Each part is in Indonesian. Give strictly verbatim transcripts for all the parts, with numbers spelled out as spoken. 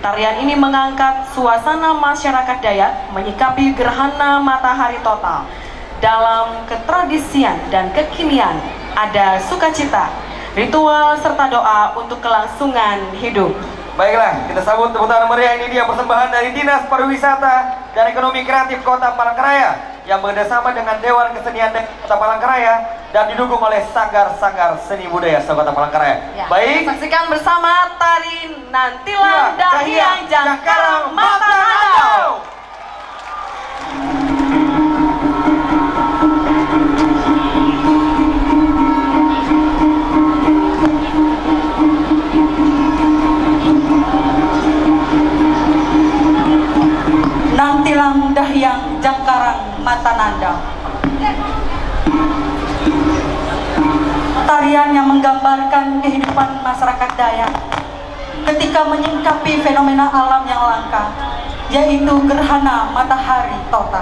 Tarian ini mengangkat suasana masyarakat Dayak menyikapi gerhana matahari total. Dalam ketradisian dan kekinian ada sukacita, ritual serta doa untuk kelangsungan hidup. Baiklah, kita sambut tepuk tangan meriah. Ini dia persembahan dari Dinas Pariwisata dan Ekonomi Kreatif Kota Palangkaraya yang bekerjasama dengan Dewan Kesenian Kota Palangkaraya dan didukung oleh sanggar-sanggar seni budaya Kota Palangkaraya. Ya, Baik, saksikan bersama tari Nantilah ya, Dahyang Jangkarang Mata Handau. Nantilang Dahyang Jangkarang Mata Nandau. Tarian yang menggambarkan kehidupan masyarakat Dayak ketika menyingkapi fenomena alam yang langka, yaitu gerhana matahari total.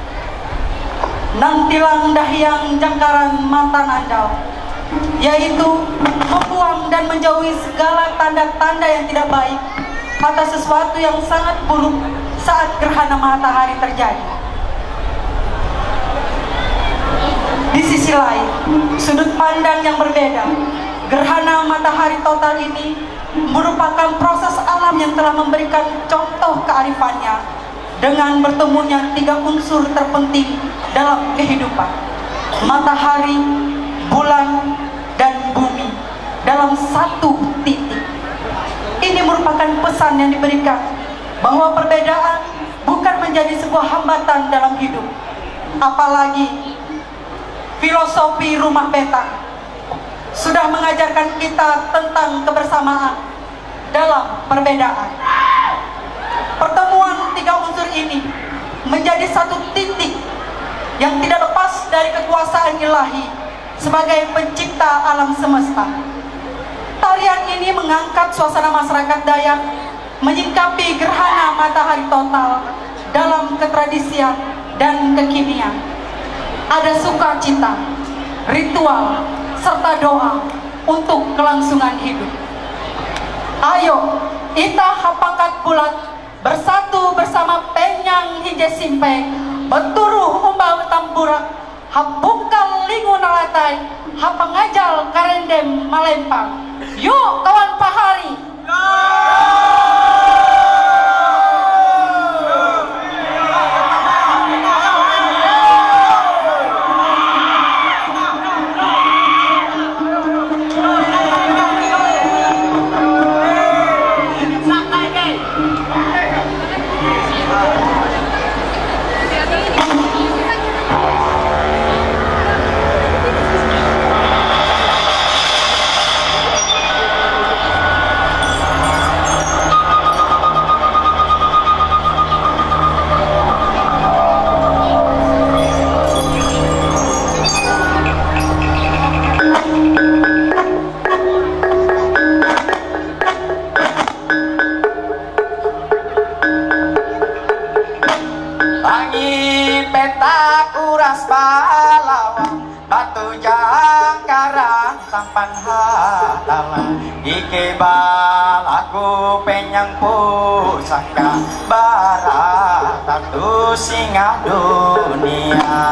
Nantilang Dahyang Jangkarang Mata Nandau, yaitu membuang dan menjauhi segala tanda-tanda yang tidak baik atas sesuatu yang sangat buruk saat gerhana matahari terjadi. Di sisi lain, sudut pandang yang berbeda, gerhana matahari total ini merupakan proses alam yang telah memberikan contoh kearifannya dengan bertemunya tiga unsur terpenting dalam kehidupan: matahari, bulan, dan bumi dalam satu titik. Ini merupakan pesan yang diberikan bahwa perbedaan bukan menjadi sebuah hambatan dalam hidup. Apalagi filosofi rumah petak sudah mengajarkan kita tentang kebersamaan dalam perbedaan. Pertemuan tiga unsur ini menjadi satu titik yang tidak lepas dari kekuasaan ilahi sebagai pencipta alam semesta. Tarian ini mengangkat suasana masyarakat Dayak menyikapi gerhana matahari total dalam ketradisian dan kekinian. Ada sukacita, ritual, serta doa untuk kelangsungan hidup. Ayo, kita hapangkat bulat bersatu bersama penyang hije simpe, beturuh umbau tamburak, hapungkal lingu nalatai, hapangajal karendem malempang. Yuk kawan pahari. Ike balaku penyang pusaka barat tatu singa dunia.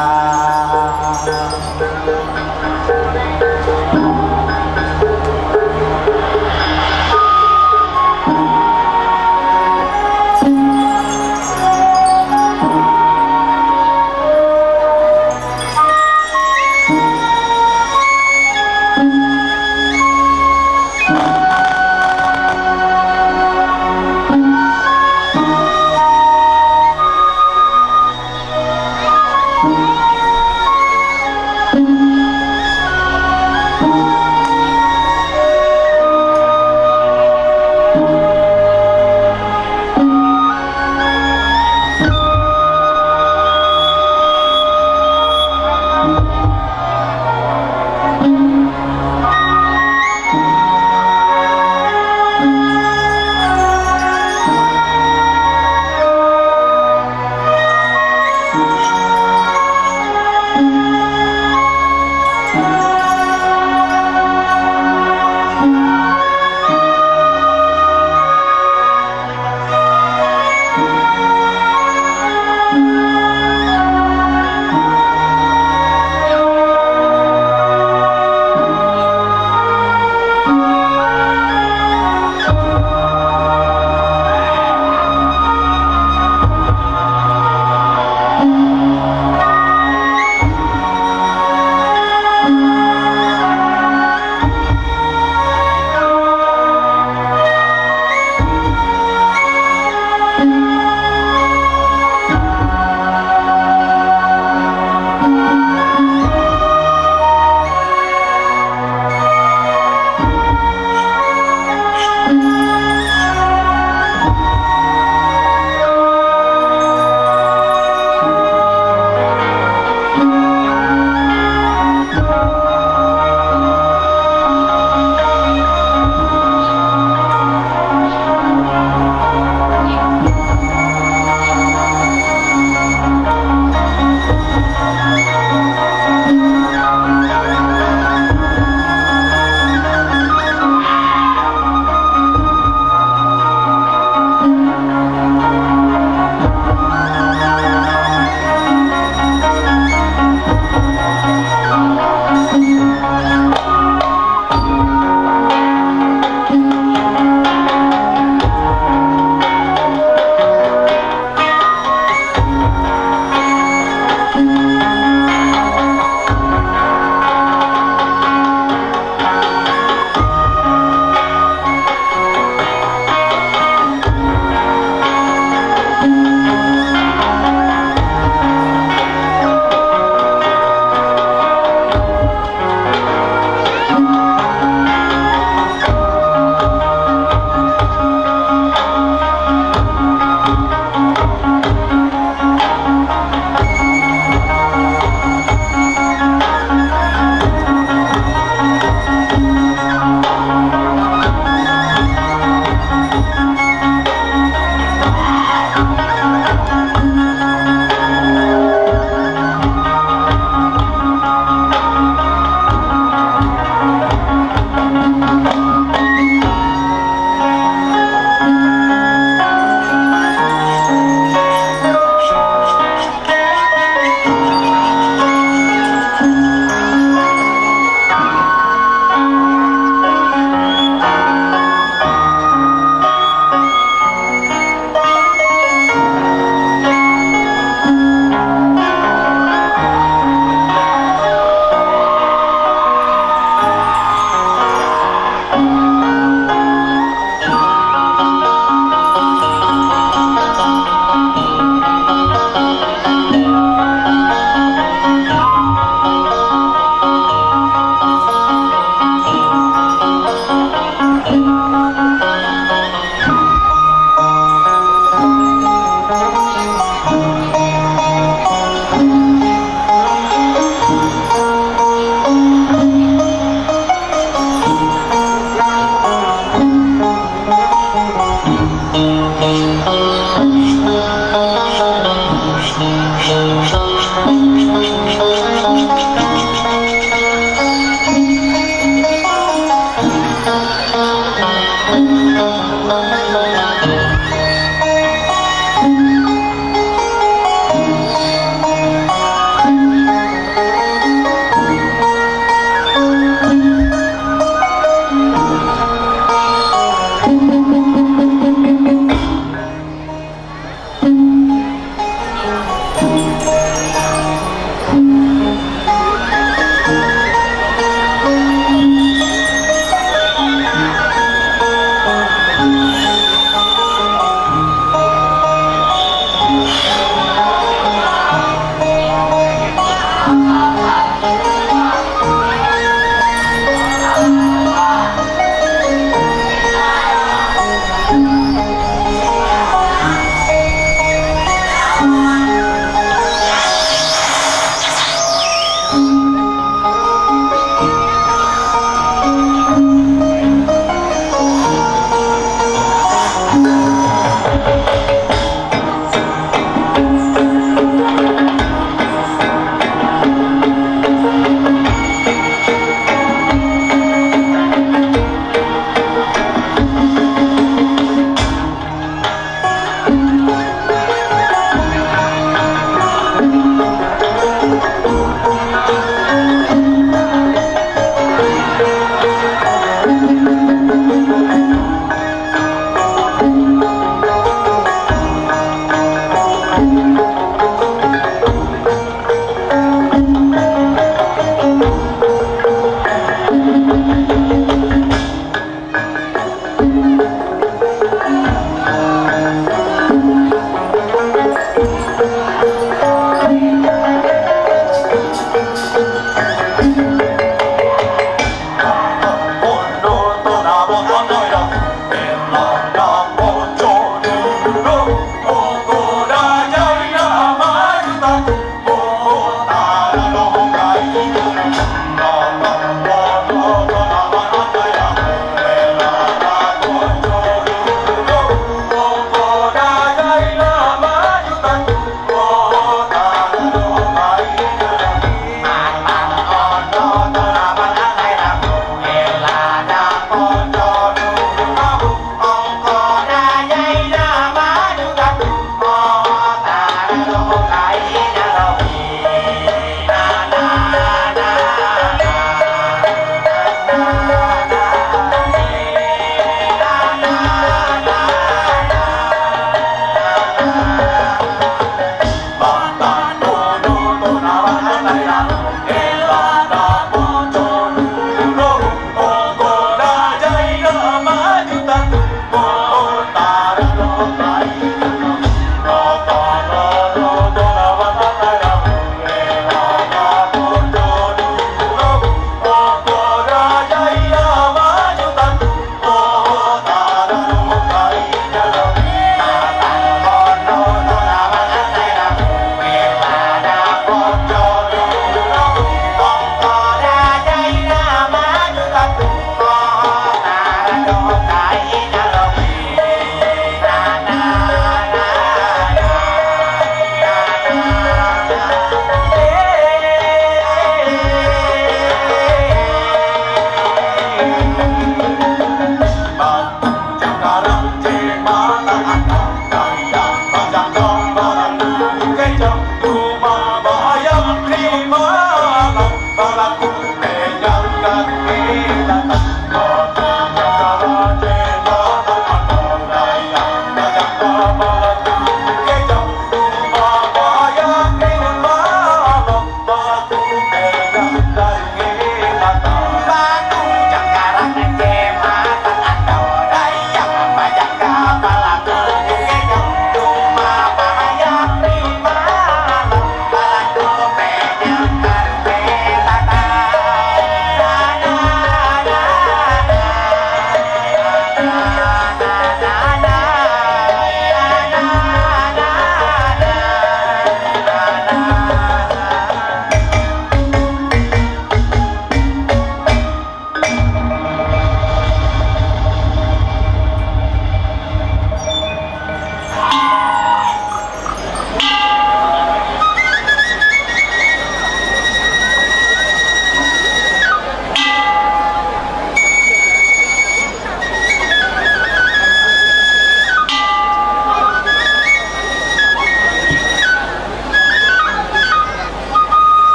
Thank you.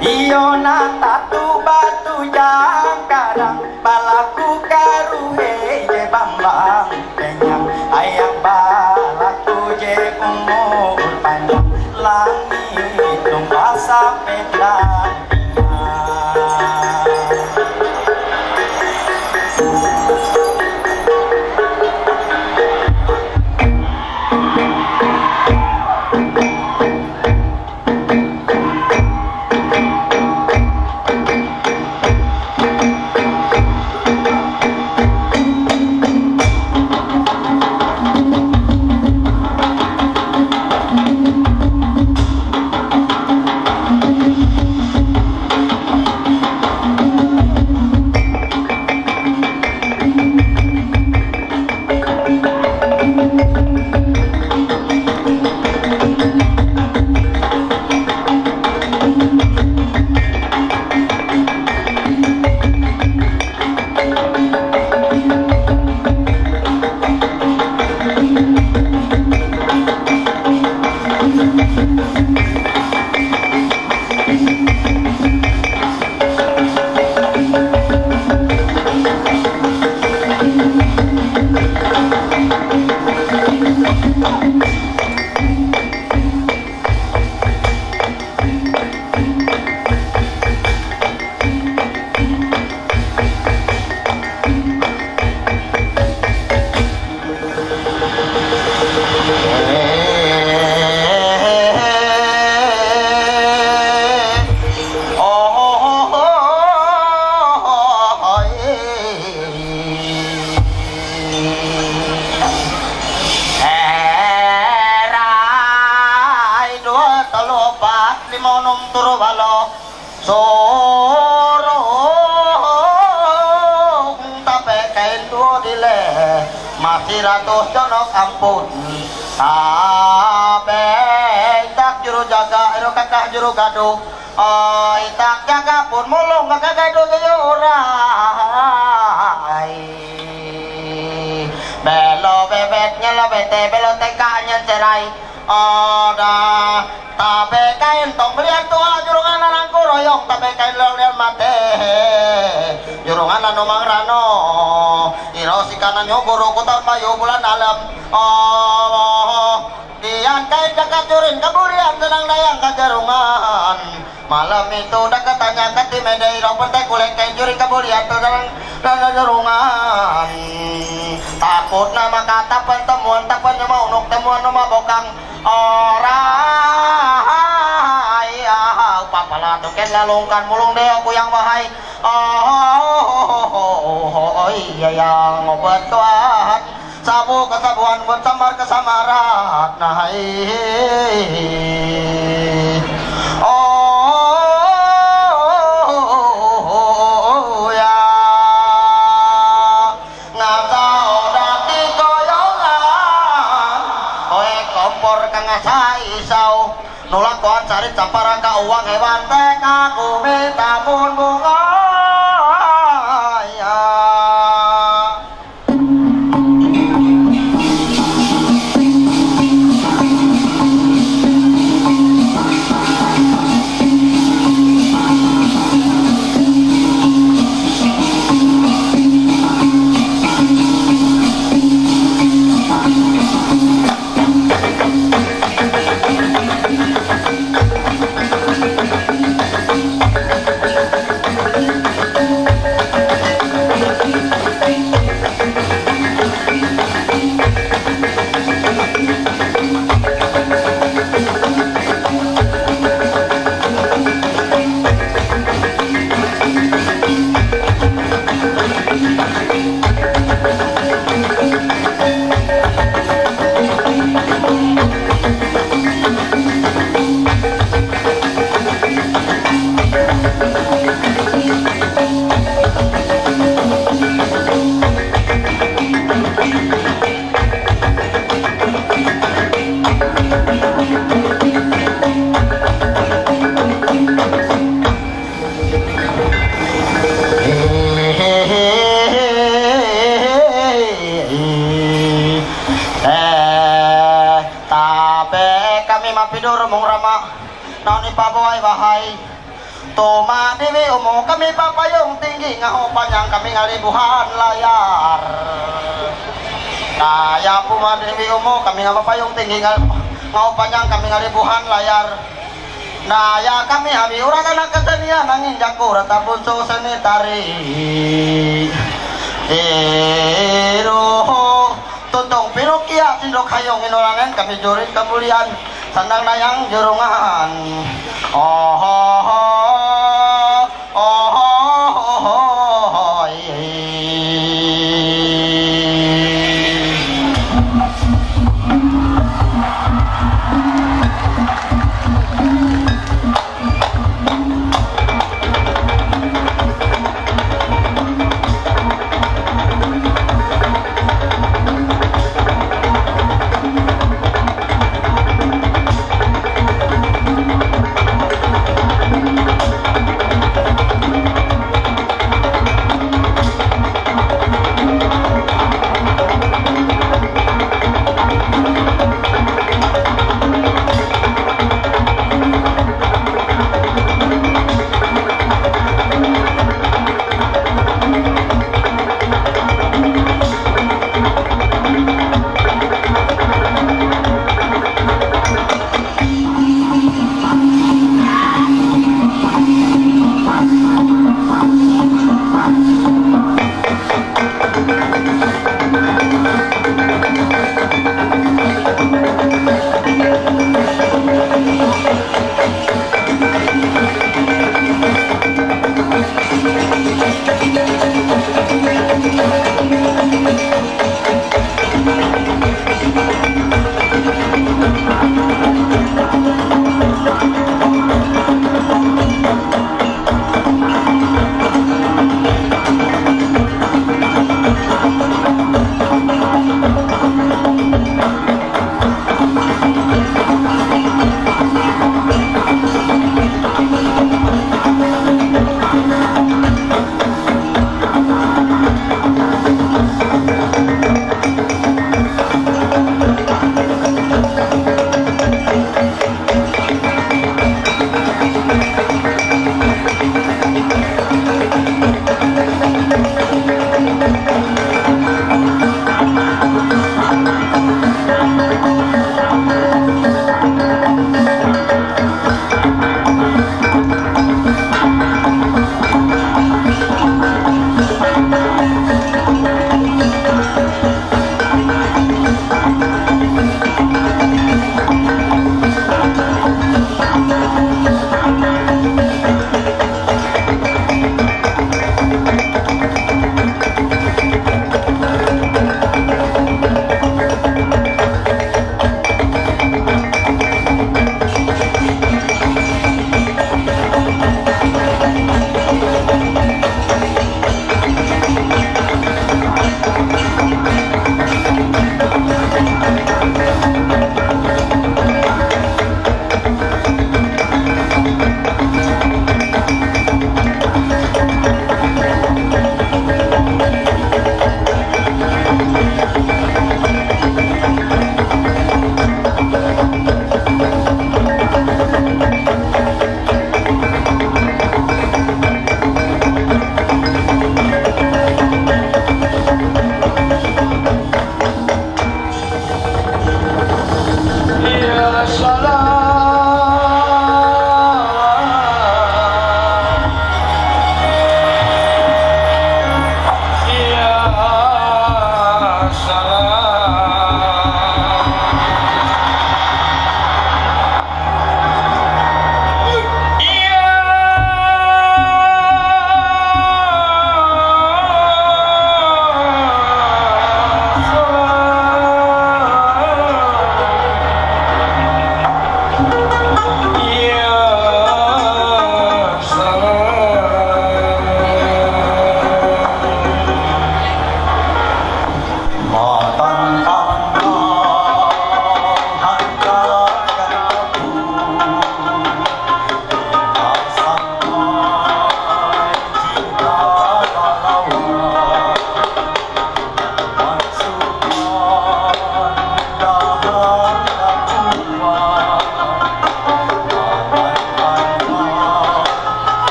iyo natatu batu jangkarang balaku karuhe je bambang penyang ayang balaku je umur panjang langit numpasa pedang ratus jonok ampun abe tak juru jaga ero kakak juru gaduh oh tak jaga pun mulung kakak gaduh yo orai belo bebetnya lo bete belo tekanya cerai oh dah tabe kain tong belian tua jurungan anangku royong tabe kain lo lian mate jurungan anu mangrano iro si kanan yo guru kutar payu bulan alam oh dian kain jagat jurin kaburian tenang dayang kajarungan malam itu dah katanya kati medai iro pentai kulit kain jurin kaburian tenang kajarungan takut nama kata pentemuan tak penyemau nuk temuan nama bokang orai ah papala token lalungkan mulung deh aku yang bahai oh iya yang obat tuan sabu kesabuan bersamar kesamarat nah oh ya ngata odak dikoyongan koe kompor kang isau nolak tuan cari campara ka uang hewan teh aku minta pun bunga Toma dewi umu kami papayung tinggi ngaho panjang kami ngalibuhan layar. Kaya puma dewi umu kami ngaho papayung tinggi ngaho panjang kami ngalibuhan layar. Nah ya kami habi urat anak kesenian angin jaku rata bunsu seni tari. Iruh tuntung pinukia sindok hayong inolangan kami jurit kemuliaan sandang dayang jurungan. Oh oh oh oh oh oh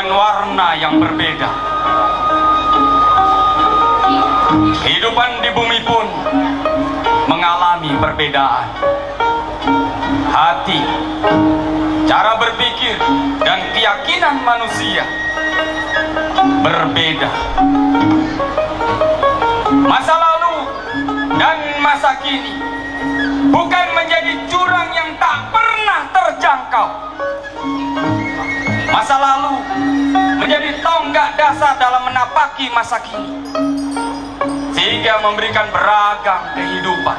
dengan warna yang berbeda. Kehidupan di bumi pun mengalami perbedaan. Hati, cara berpikir, dan keyakinan manusia berbeda. Masa lalu dan masa kini bukan menjadi jurang yang tak pernah terjangkau. Masa lalu menjadi tonggak dasar dalam menapaki masa kini, sehingga memberikan beragam kehidupan.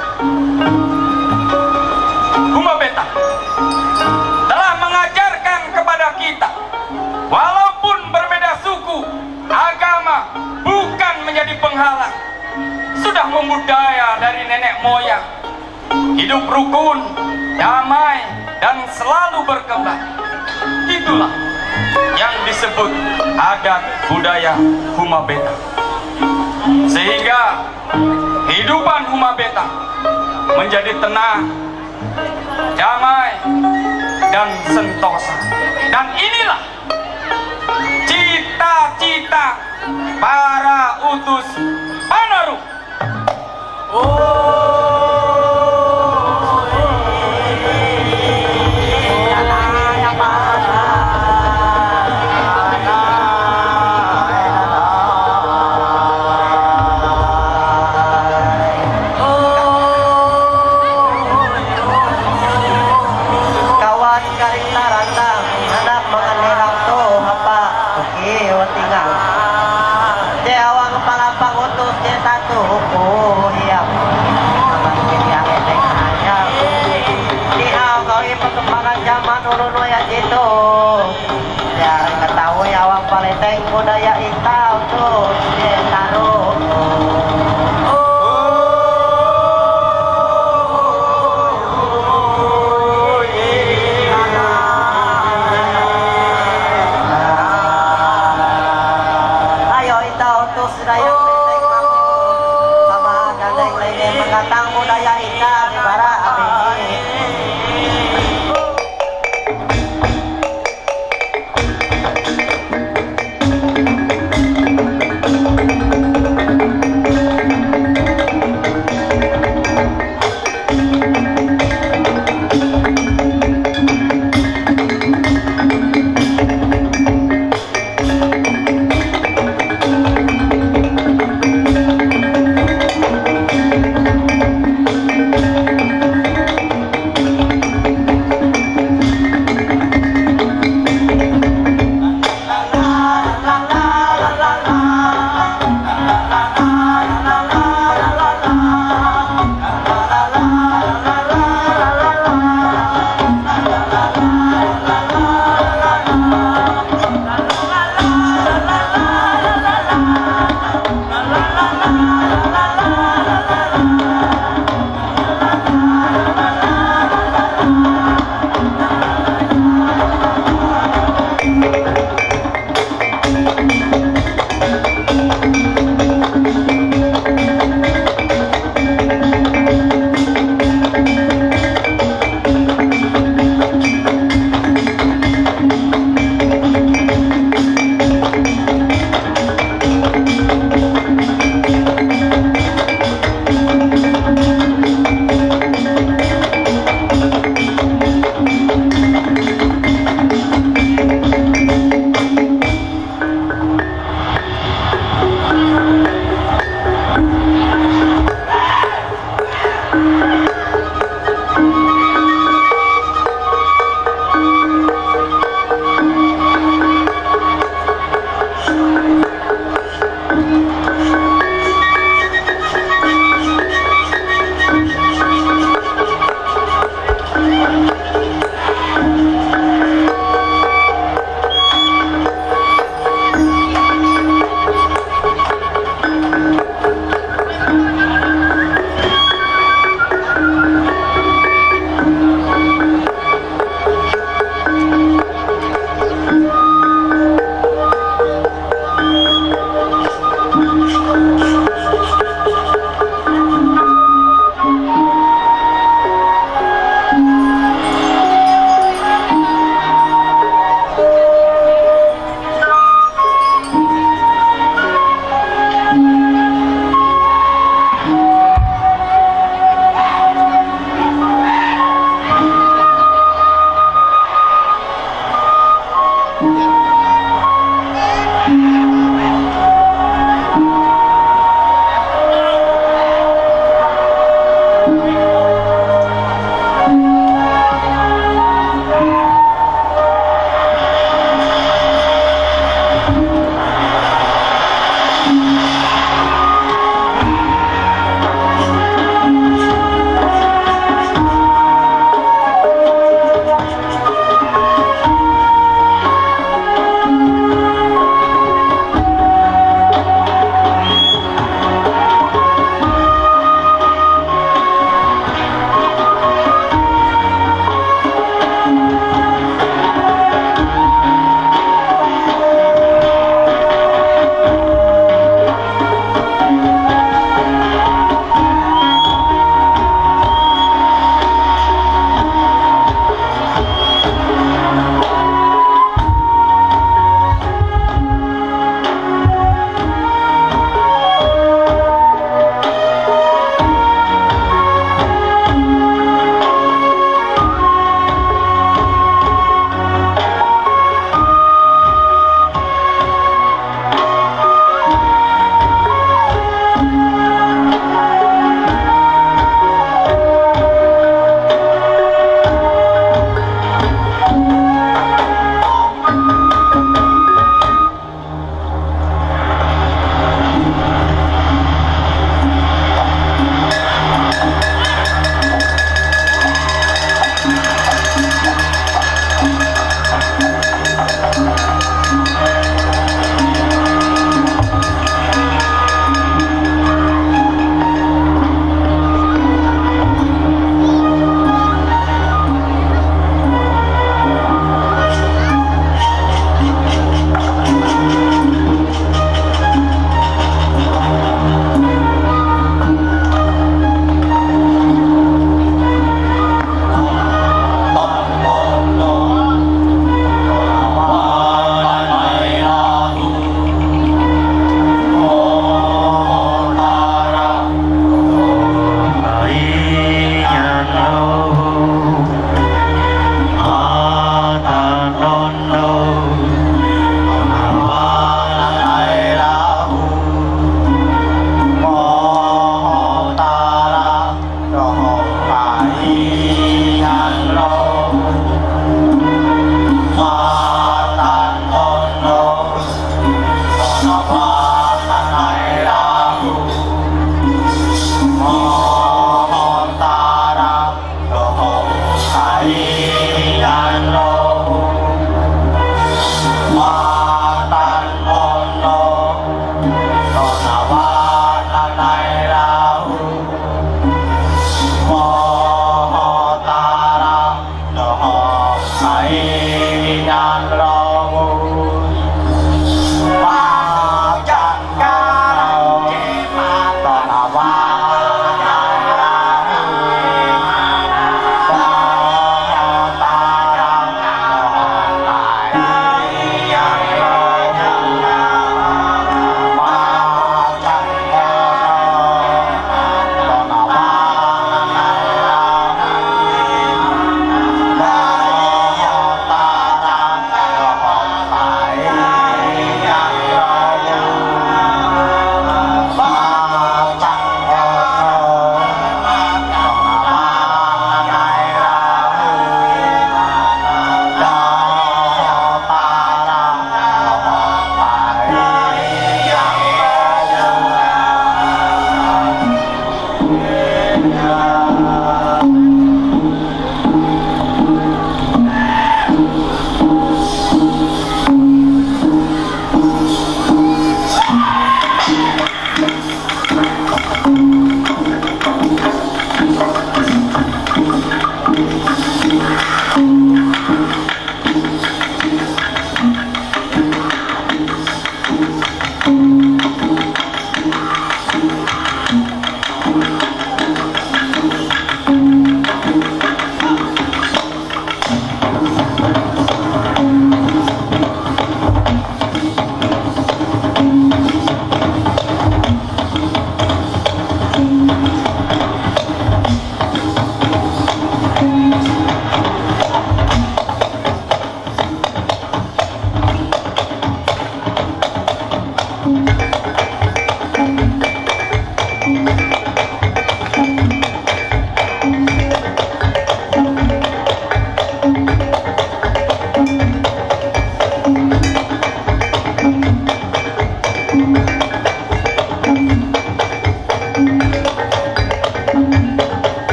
Huma Beta telah mengajarkan kepada kita, walaupun berbeda suku, agama bukan menjadi penghalang. Sudah membudaya dari nenek moyang, hidup rukun, damai, dan selalu berkembang. Itulah yang disebut adat budaya Huma Beta. Sehingga kehidupan Huma Beta menjadi tenang, damai, dan sentosa. Dan inilah cita-cita para utus Panaru. Oh. Budaya Itau tuh dia taruh. Ayo Itau tuh sedaya penting sama gandeng lainnya mengatang budaya Itau di barat abdi.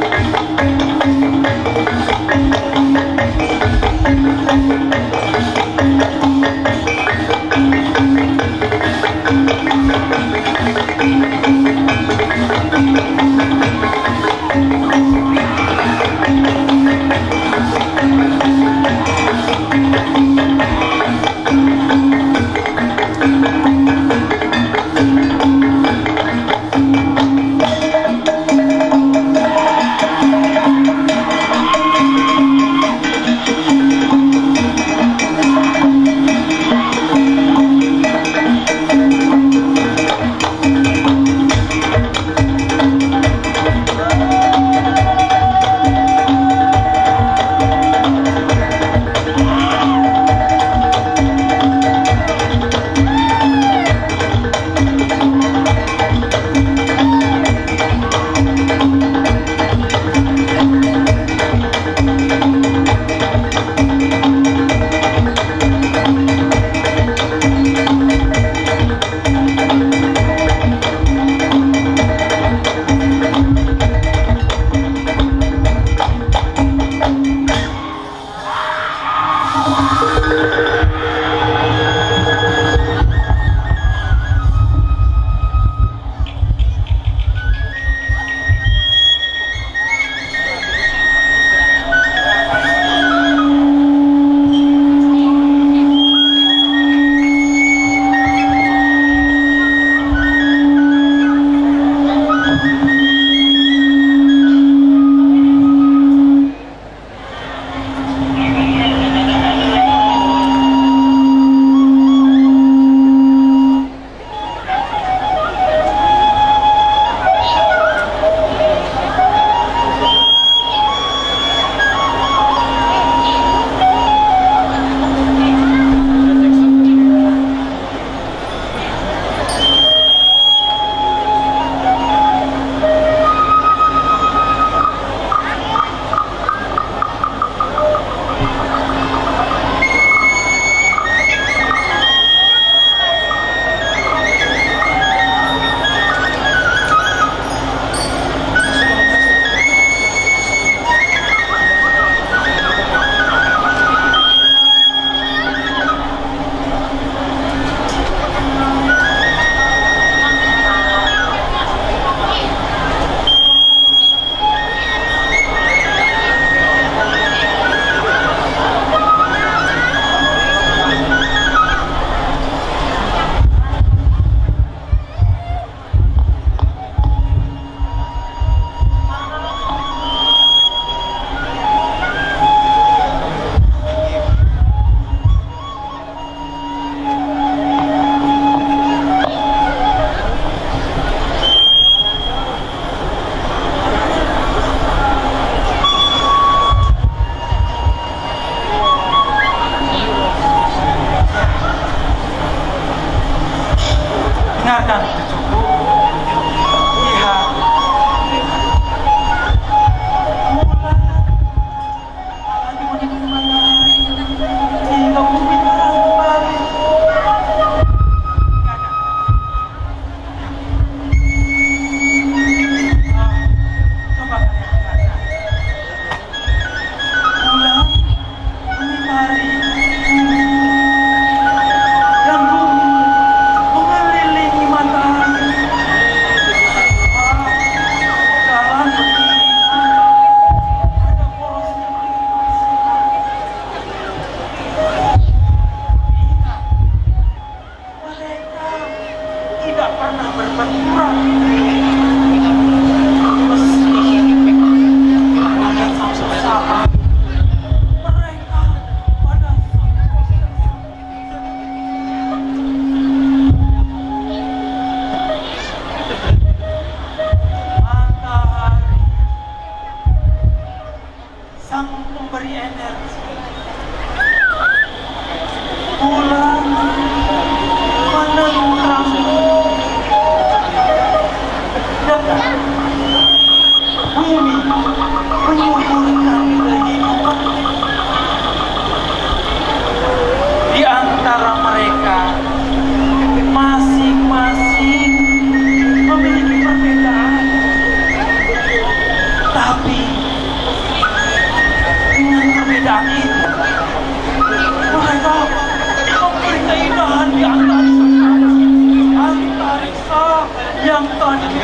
Tapi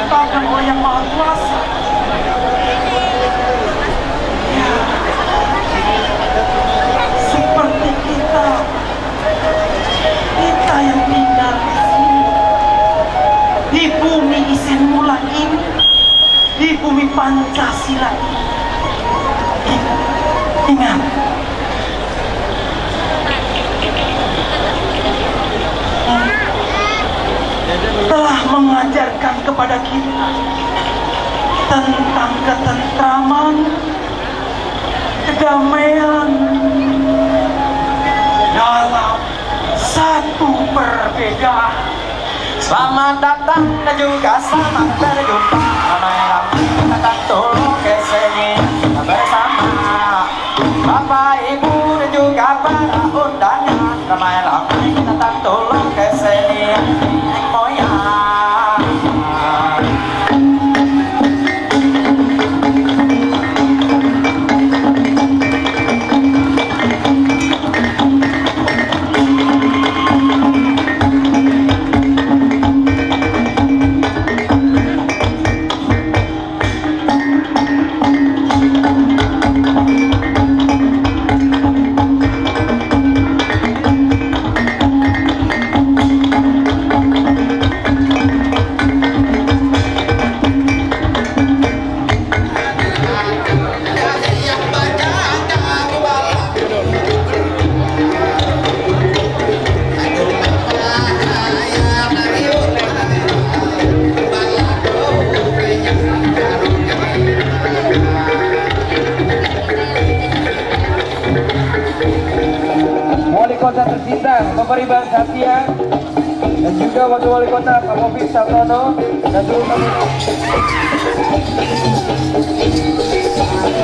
diciptakan oleh Yang Maha Kuasa. Ya, seperti kita, kita yang tinggal di sini, di bumi Isin Mulan ini, di bumi Pancasila ini. Ingat, telah mengajarkan kepada kita tentang ketentraman, kedamaian dalam satu perbedaan. Selamat datang dan juga selamat berjumpa. Ramai-ramai kita akan tolong ke sini bersama Bapak Ibu dan juga para undangan. Ramai-ramai kita akan tolong ke sini moyang. Kota tercinta Bapak Riban Satya dan juga Wakil Wali Kota Pak Mofik Sabtono dan seluruh